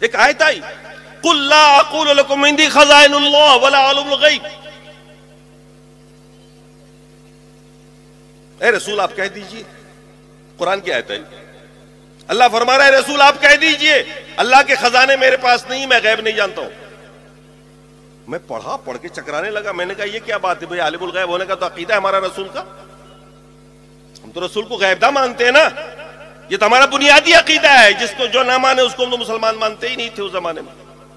ایک آیت آئی قل لا اقول لکم عندی خزائن اللہ ولا اعلم الغیب. اے رسول آپ کہہ دیجئے, قرآن کی آیت ہے, اللہ فرما رہا ہے رسول آپ کہہ دیجئے اللہ کے خزانے میرے پاس نہیں, میں غیب نہیں جانتا ہوں. میں پڑھ کے چکرانے لگا. میں نے کہا یہ کیا بات ہے بھئی, عالم الغیب ہونے کا تو عقیدہ ہے ہمارا رسول کا. ہم تو رسول کو غیب داں مانتے ہیں نا, یہ تو ہمارا بنیادی عقیدہ ہے. جس کو جو نہ مانے اس کو ہم تو مسلمان مانتے ہی نہیں تھے اس زمانے میں.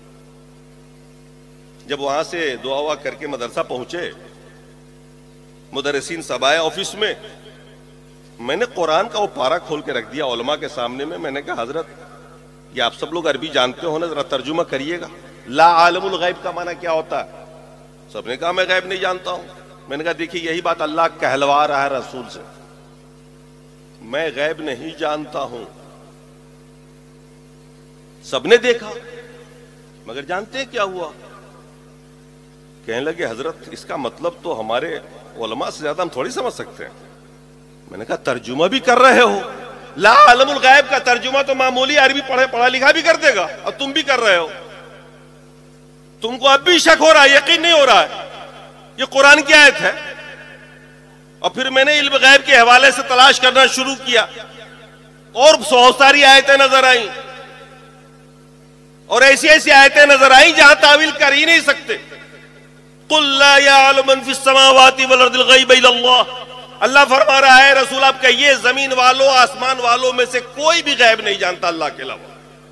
جب وہاں سے دعا ہوا کر کے مدرسہ پہنچے, مدرسین سب آئے آفس میں نے قرآن کا وہ پارہ کھول کے رکھ دیا علماء کے سامنے میں نے کہا حضرت یہ آپ سب لوگ عربی جانتے ہو نا, ذرا ترجمہ کریے گا. لا عالم الغیب کا معنی کیا ہوتا ہے؟ سب نے کہا میں غیب نہیں جانتا ہوں. میں نے کہا دیکھیے یہی بات اللہ کہلوا رہا ہے رسول سے, میں غیب نہیں جانتا ہوں. سب نے دیکھا مگر جانتے کیا ہوا؟ کہنے لگے حضرت اس کا مطلب تو ہمارے علماء سے زیادہ ہم تھوڑی سمجھ سکتے ہیں. میں نے کہا ترجمہ بھی کر رہے ہو, لا عالم الغیب کا ترجمہ تو معمولی عربی پڑھا لکھا بھی کر دے گا, اور تم بھی کر رہے ہو. تم کو اب بھی شک ہو رہا ہے, یقین نہیں ہو رہا ہے, یہ قرآن کی آیت ہے. اور پھر میں نے علم غیب کے حوالے سے تلاش کرنا شروع کیا, اور بہت ساری آیتیں نظر آئیں, اور ایسی ایسی آیتیں نظر آئیں جہاں تعویل کر ہی نہیں سکتے. قل لا يعلم من في السماوات والارض الغیب الا اللہ. اللہ فرما رہا ہے رسول آپ کہیے زمین والوں آسمان والوں میں سے کوئی بھی غیب نہیں جانتا اللہ کے علاوہ.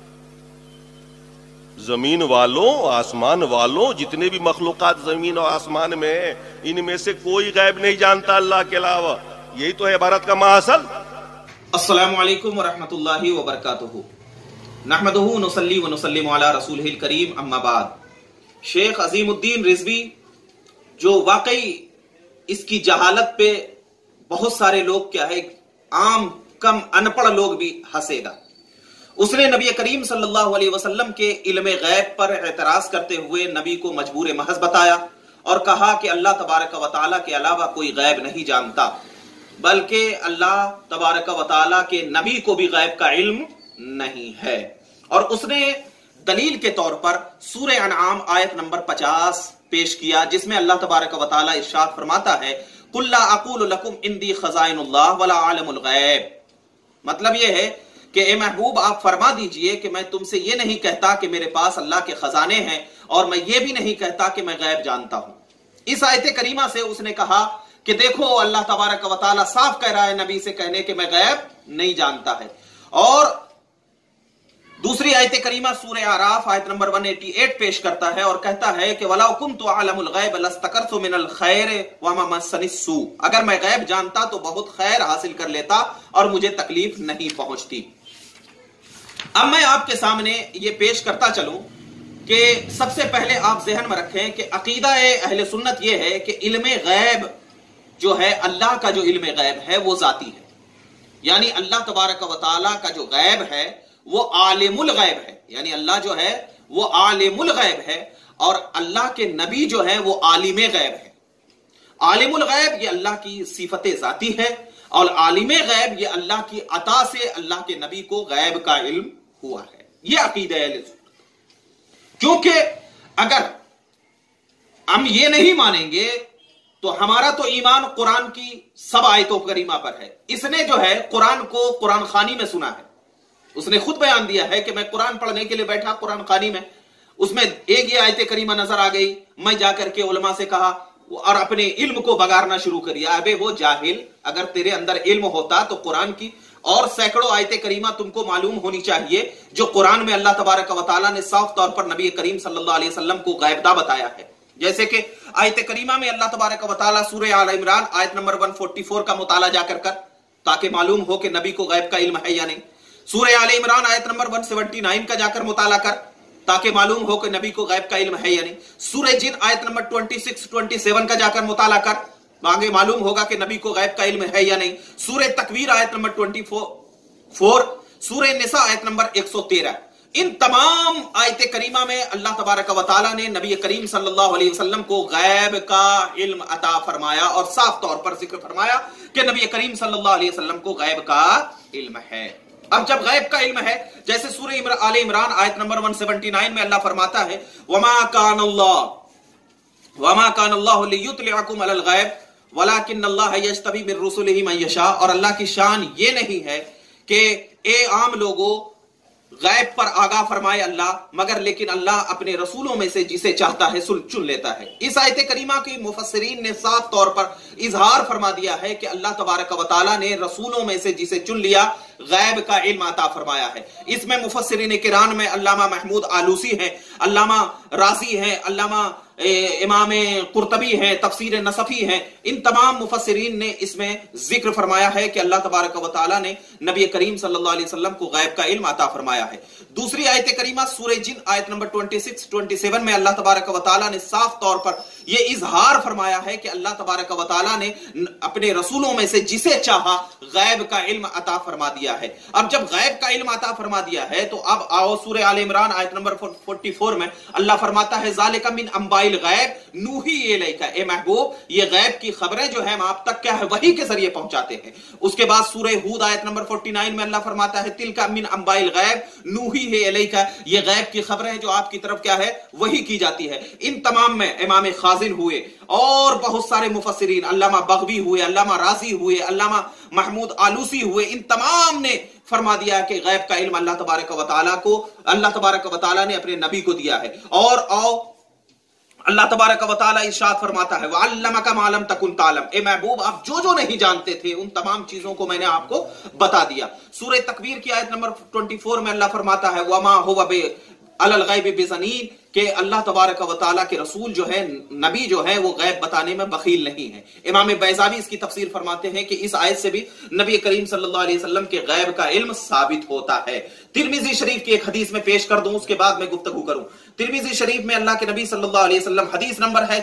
زمین والوں آسمان والوں جتنے بھی مخلوقات زمین اور آسمان میں ہیں, ان میں سے کوئی غیب نہیں جانتا اللہ کے علاوہ. یہی تو ہے عبارت کا ماحصل. السلام علیکم ورحمۃ اللہ وبرکاتہ. نحمدہ ونصلی ونسلم علی رسولہ الکریم, اما بعد. شیخ عظیم الدین رضوی جو واقعی اس کی جہالت پہ بہت سارے لوگ کیا ہے عام کم ان پڑھ لوگ بھی ہنسے گا. اس نے نبی کریم صلی اللہ علیہ وسلم کے علم غیب پر اعتراض کرتے ہوئے نبی کو مجبور محض بتایا اور کہا کہ اللہ تبارک و تعالیٰ کے علاوہ کوئی غیب نہیں جانتا, بلکہ اللہ تبارک و تعالیٰ کے نبی کو بھی غیب کا علم نہیں ہے. اور اس نے دلیل کے طور پر سورہ انعام آیت نمبر 50 پیش کیا, جس میں اللہ تبارک و تعالیٰ ارشاد فرماتا ہے قل لا اقول لکم عندی خزائن اللہ ولا عالم الغیب. مطلب یہ ہے کہ اے محبوب آپ فرما دیجئے کہ میں تم سے یہ نہیں کہتا کہ میرے پاس اللہ کے خزانے ہیں, اور میں یہ بھی نہیں کہتا کہ میں غیب جانتا ہوں. اس آیت کریمہ سے اس نے کہا کہ دیکھو اللہ تبارک و تعالیٰ صاف کہہ رہا ہے نبی سے کہنے کہ میں غیب نہیں جانتا ہے. اور دوسری آیت کریمہ سورہ اعراف آیت نمبر 188 پیش کرتا ہے اور کہتا ہے کہ وَلَوْ كُنْتُ أَعْلَمُ الْغَيْبَ لَاسْتَكْثَرْتُ مِنَ الْخَيْرِ وَمَا مَسَّنِي السُّوءُ. اگر میں غیب جانتا تو بہت خیر حاصل کر لیتا اور مجھے تکلیف نہیں پہنچتی. اب میں آپ کے سامنے یہ پیش کرتا چلوں کہ سب سے پہلے آپ ذہن میں رکھیں کہ عقیدہ اہل سنت یہ ہے کہ علم غیب جو ہے, اللہ کا جو علم غیب ہے وہ ذاتی ہے. یعنی اللہ تبارک و تعالیٰ کا جو غیب ہے وہ عالم الغیب ہے, یعنی اللہ جو ہے وہ عالم الغیب ہے, اور اللہ کے نبی جو ہے وہ عالم غیب ہے. عالم الغیب یہ اللہ کی صفت ذاتی ہے, اور عالم غیب یہ اللہ کی عطا سے اللہ کے نبی کو غیب کا علم ہوا ہے. یہ عقیدہ ہے. کیونکہ اگر ہم یہ نہیں مانیں گے تو ہمارا تو ایمان قرآن کی سب آیتوں کریمہ پر ہے. اس نے جو ہے قرآن کو قرآن خوانی میں سنا ہے. اس نے خود بیان دیا ہے کہ میں قرآن پڑھنے کے لیے بیٹھا قرآن خوانی میں, اس میں ایک یہ آیت کریمہ نظر آ گئی, میں جا کر کے علماء سے کہا اور اپنے علم کو بگارنا شروع کر دیا. ابے وہ جاہل, اگر تیرے اندر علم ہوتا تو قرآن کی اور سینکڑوں آیت کریمہ تم کو معلوم ہونی چاہیے جو قرآن میں اللہ تبارک و تعالیٰ نے صاف طور پر نبی کریم صلی اللہ علیہ وسلم کو غیبدہ بتایا ہے. جیسے کہ آیت کریمہ میں اللہ تبارک و تعالیٰ سورہ آل عمران آیت نمبر 144 کا مطالعہ جا کر تاکہ معلوم ہو کہ نبی کو غیب کا علم ہے یا نہیں. سورہ آل عمران آیت نمبر 179 کا جا کر مطالعہ کر تاکہ معلوم ہو کہ نبی کو غیب کا علم ہے یا نہیں. سورہ جن آیت نمبر 26-27 کا جا کر مطالعہ کر آگے معلوم ہوگا کہ نبی کو غیب کا علم ہے یا نہیں. سورہ تکویر آیت نمبر 24, سورہ نساء آیت نمبر 113, ان تمام آیت کریمہ میں اللہ تبارک و تعالیٰ نے نبی کریم صلی اللہ علیہ وسلم کو غیب کا علم عطا فرمایا اور صاف طور پر ذکر فرمایا کہ نبی کریم صلی اللہ علیہ وسلم کو غیب کا علم ہے. अब जब गैब का इल्म है, जैसे सूरह आले इमरान आयत नंबर 179 में अल्लाह फरमाता है वमा कान अल्लाहु लियुत्लिअकुम अलल गैब वलाकिन्नल्लाह यज्तबी मिर रुसुलिही मन यशा। और अल्लाह की शान ये नहीं है कि ए आम लोगों गैब पर आगाह फरमाए अल्लाह, मगर लेकिन अल्लाह अपने रसूलों में से जिसे चाहता है चुन लेता है। इस आयत करीमा की मुफस्सिरीन ने साफ तौर पर इजहार फरमा दिया है कि अल्लाह तबारक व तआला ने रसूलों में से जिसे चुन लिया गैब का इल्म अता फरमाया है। इसमें मुफस्सिरीन किराम में अल्लामा महमूद आलूसी हैं, अल्लामा राजी हैं, अल्लामा इमाम कुर्तबी हैं, तफसीर नसफी हैं, इन तमाम मुफस्सिरीन ने इसमें जिक्र फरमाया है कि अल्लाह तबारक व तआला ने नबी करीम सल्लल्लाहु अलैहि वसल्लम को गैब का इल्म अता फरमाया है। दूसरी आयत करीमा सूरह जिन आयत नंबर 26-27 में अल्लाह तबारक व तआला ने साफ तौर पर यह इजहार फरमाया है कि अल्लाह तबारक व तआला ने अपने रसूलों में से जिसे चाहा गैब का इल्म अता फरमा दिया है। अब जब गैब का इल्म अता फरमा दिया है तो अब आओ सूरह आले इमरान आयत नंबर 44 में अल्लाह फरमाता है ज़ालिका मिन अंबाइल गैब नूही इलैका, ए महबूब ये गैब की खबरें जो है हम आप तक क्या है वही के जरिए पहुंचाते हैं। उसके बाद सूरह हूद आयत नंबर 49 में अल्लाह फरमाता है तिलका मिन अंबाइल गैब नूही इलैका, ये गैब की खबरें जो आपकी तरफ क्या है वही की जाती है। इन तमाम में इमाम खाजिन हुए और बहुत सारे मुफस्सिरीन, अल्लामा बगवी हुए, अल्लामा राजी हुए, अल्लामा महमूद आलूसी हुए, इन तमाम ने फरमा दिया कि गैब का इल्म अल्लाह तबारक व तआला को अल्लाह तबारक व तआला ने अपने नबी को दिया है। और आओ अल्लाह तबारक व तआला इरशाद फरमाता है वअल्लमका मा लम तकुन तालम, ए महबूब आप जो नहीं जानते थे उन तमाम चीजों को मैंने आपको बता दिया। सूरह तकवीर की आयत नंबर 24 में अल्लाह फरमाता है वमा हुवा बि अलल गैबि बिज़नीन, कि अल्लाह तबारक व तआला के रसूल जो है नबी जो है वो गैब बताने में बखील नहीं है। इमाम बैज़ावी इसकी तफसीर फरमाते हैं कि इस आयत से भी नबी करीम सल्लल्लाहु अलैहि वसल्लम के गैब का इल्म साबित होता है। तिरमिज़ी शरीफ की एक हदीस में पेश कर दूं, उसके बाद मैं गुफ्तगू करूं। तिरमिज़ी शरीफ में अल्लाह के नबी सल्लल्लाहु अलैहि वसल्लम, हदीस नंबर है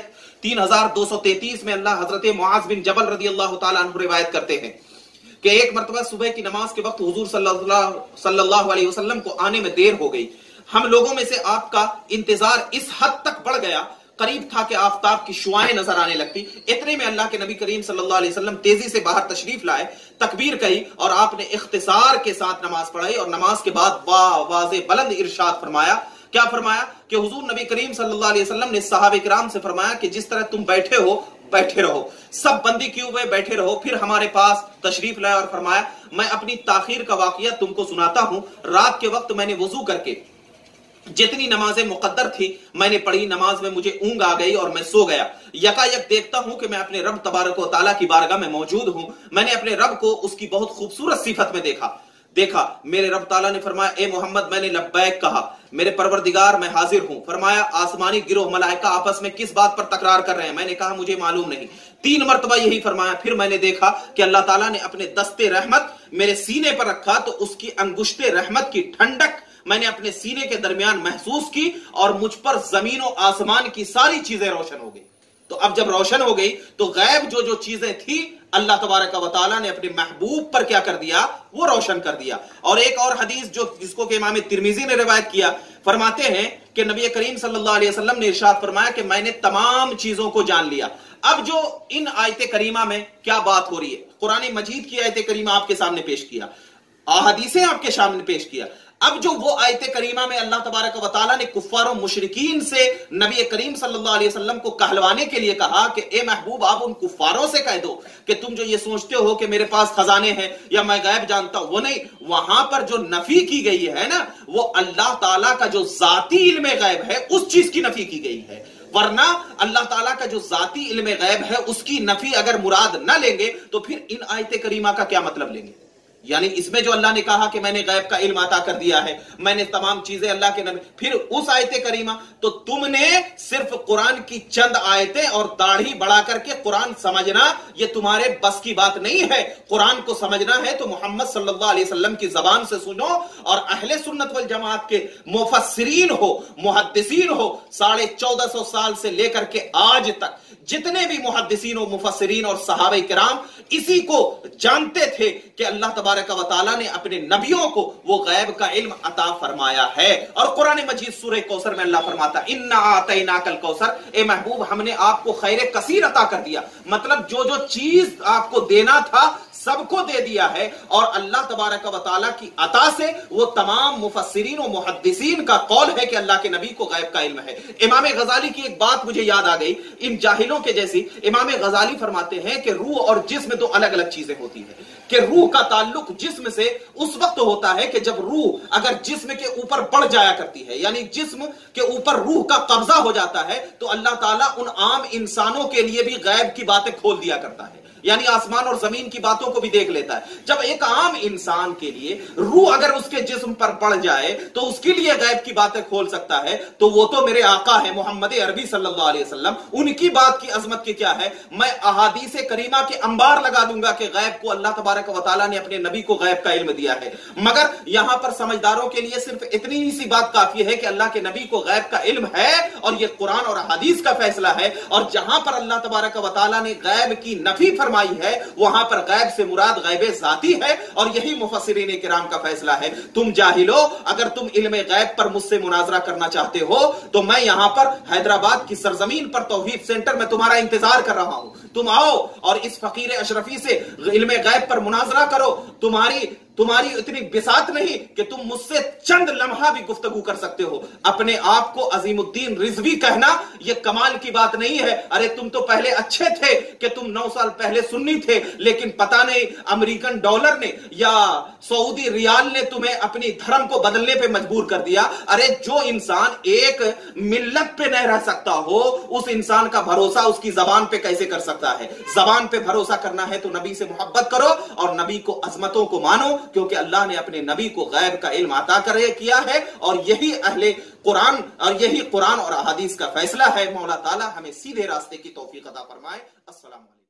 3233 में, अल्लाह हजरत मुआज़ बिन जबल रदियल्लाहु ताला अन्हु रिवायत करते हैं कि एक मरतबा सुबह की नमाज के वक्त हुजूर सल्लल्लाहु अलैहि वसल्लम को आने में देर हो गई। हम लोगों में से आपका इंतजार इस हद तक बढ़ गया, करीब था कि आफताब की शुआएं नजर आने लगती। इतने में अल्लाह के नबी करीम सल्लल्लाहु अलैहि वसल्लम तेजी से बाहर तशरीफ लाए, तकबीर कही और आपने इख्तिसार के साथ नमाज पढ़ाई और नमाज के बाद वाज़े बुलंद इरशाद फरमाया। क्या फरमाया कि हुजूर नबी करीम सल्लल्लाहु अलैहि वसल्लम ने सहाबे किराम से फरमाया कि जिस तरह तुम बैठे हो बैठे रहो, सब बंदी किए हुए बैठे रहो। फिर हमारे पास तशरीफ लाए और फरमाया मैं अपनी ताखीर का वाकया तुमको सुनाता हूं। रात के वक्त मैंने वुजू करके जितनी नमाजें मुकद्दर थी मैंने पढ़ी, नमाज में मुझे ऊंग आ गई और मैं सो गया। यकायक देखता हूं कि मैं अपने रब तबारक व तआला की बारगाह में मौजूद हूं। मैंने अपने रब को उसकी बहुत खूबसूरत सिफत में देखा। मेरे रब ताला ने फरमाया ए मोहम्मद, मैंने लब्बैक कहा, मेरे परवरदिगार मैं हाजिर हूं। फरमाया आसमानी गिरोह मलाइका आपस में किस बात पर तकरार कर रहे हैं? मैंने कहा मुझे मालूम नहीं। 3 मरतबा यही फरमाया। फिर मैंने देखा कि अल्लाह ताला ने अपने दस्ते रहमत मेरे सीने पर रखा तो उसकी अंगुश्ते रहमत की ठंडक मैंने अपने सीने के दरमियान महसूस की और मुझ पर जमीन और आसमान की सारी चीजें रोशन हो गई। तो अब जब रोशन हो गई तो गैब जो चीजें थी अल्लाह तबारक व तआला ने अपने महबूब पर क्या कर दिया, वो रोशन कर दिया। और एक और हदीस जिसको कि इमाम तिरमिजी ने रिवायत किया, फरमाते हैं कि नबी करीम सल्लल्लाहु अलैहि वसल्लम ने इरशाद फरमाया कि मैंने तमाम चीजों को जान लिया। अब जो इन आयत करीमा में क्या बात हो रही है, कुरान मजीद की आयत करीमा आपके सामने पेश किया, अहादीसें आपके सामने पेश किया। अब जो वो आयत करीमा में अल्लाह तबारक व तआला ने कुफ्फार और मुशरिकीन से नबी करीम सल्लल्लाहु अलैहि वसल्लम को कहलवाने के लिए कहा कि ए महबूब आप उन कुफ्फारों से कह दो कि तुम जो ये सोचते हो कि मेरे पास खजाने हैं या मैं गैब जानता हूं, वो नहीं। वहां पर जो नफी की गई है ना, वो अल्लाह ताला का जो जाती इल्म गैब है उस चीज की नफी की गई है। वरना अल्लाह ताला का जो जाती इल्म गैब है उसकी नफी अगर मुराद न लेंगे तो फिर इन आयत करीमा का क्या मतलब लेंगे? यानी इसमें जो अल्लाह ने कहा कि मैंने गैब का इल्म अता कर दिया है, मैंने तमाम चीजें अल्लाह के नबी, फिर उस आयत करीमा तो तुमने सिर्फ कुरान की चंद आयतें और दाढ़ी बढ़ा करके कुरान समझना ये तुम्हारे बस की बात नहीं है। कुरान को समझना है तो मोहम्मद सल्लल्लाहु अलैहि वसल्लम की जबान से सुनो और अहले सुन्नत वल जमात के मुफस्सिरीन हो, मुहद्दिसीन हो, 1450 साल से लेकर के आज तक जितने भी मुहद्दिसीन और मुफस्सिरीन और सहाबा किराम इसी को जानते थे कि अल्लाह तबारक व तआला ने अपने नबियों को वो गैब का इल्म अता फरमाया है। और कुरान मजीद सूरह कौसर में अल्लाह फरमाता इन्ना आतैनाकल कौसर, ए महबूब हमने आपको खैर कसीर अता कर दिया, मतलब जो जो चीज आपको देना था सबको दे दिया है। और अल्लाह तबारक व तआला की अता से वो तमाम मुफस्सिरीन और मुहद्दिसीन का कौल है कि अल्लाह के नबी को गैब का इल्म है। इमाम गजाली की एक बात मुझे याद आ गई, इन जाहिलों के जैसी। इमाम गजाली फरमाते हैं कि रूह और जिस्म दो अलग अलग चीजें होती है, कि रूह का ताल्लुक जिस्म से उस वक्त होता है कि जब रूह अगर जिस्म के ऊपर बढ़ जाया करती है, यानी जिस्म के ऊपर रूह का कब्जा हो जाता है, तो अल्लाह ताला उन आम इंसानों के लिए भी गैब की बातें खोल दिया करता है, यानी आसमान और जमीन की बातों को भी देख लेता है। जब एक आम इंसान के लिए रूह अगर उसके जिस्म पर पड़ जाए तो उसके लिए गैब की बातें खोल सकता है, तो वो तो मेरे आका है मोहम्मद अरबी सल्लल्लाहु अलैहि वसल्लम, उनकी बात की अजमत की क्या है। मैं अहादीस करीमा के अंबार लगा दूंगा कि गैब को अल्लाह तबारक व तआला ने अपने नबी को गैब का इल्म दिया है। मगर यहां पर समझदारों के लिए सिर्फ इतनी ही सी बात काफी है कि अल्लाह के नबी को गैब का इल्म है और यह कुरान और हदीस का फैसला है। और जहां पर अल्लाह तबारक व तआला ने गैब की नफी फरमाई है वहां पर गैब से मुराद गैब ज़ाती है, और यही मुफस्सिरीन किराम का फैसला है। तुम जाहिलो, अगर तुम इल्म गैब पर मुझसे मुनाजरा करना चाहते हो तो मैं यहां पर हैदराबाद की सरजमीन पर तौहीद सेंटर में तुम्हारा इंतजार कर रहा हूं। तुम आओ और इस फकीर अशरफी से इल्म गैब पर मुनाजरा करो। तुम्हारी इतनी बिसात नहीं कि तुम मुझसे चंद लम्हा भी गुफ्तगू कर सकते हो। अपने आप को अजीमुद्दीन रिजवी कहना यह कमाल की बात नहीं है। अरे तुम तो पहले अच्छे थे कि तुम 9 साल पहले सुन्नी थे, लेकिन पता नहीं अमेरिकन डॉलर ने या सऊदी रियाल ने तुम्हें अपनी धर्म को बदलने पे मजबूर कर दिया। अरे जो इंसान एक मिल्लत पे नहीं रह सकता हो, उस इंसान का भरोसा उसकी जबान पे कैसे कर सकता है। जबान पे भरोसा करना है तो नबी से मोहब्बत करो और नबी को अजमतों को मानो, क्योंकि अल्लाह ने अपने नबी को गैब का इल्म अता किया है। और यही अहले कुरान और यही कुरान और अहादीस का फैसला है। मौला ताला हमें सीधे रास्ते की तौफीक अता फरमाए। अस्सलाम वालेकुम।